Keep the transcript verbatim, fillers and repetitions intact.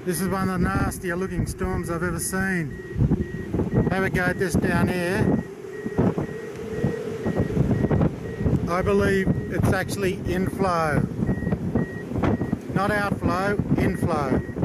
This is one of the nastier looking storms I've ever seen. Have a go at this down here. I believe it's actually inflow. Not outflow, inflow.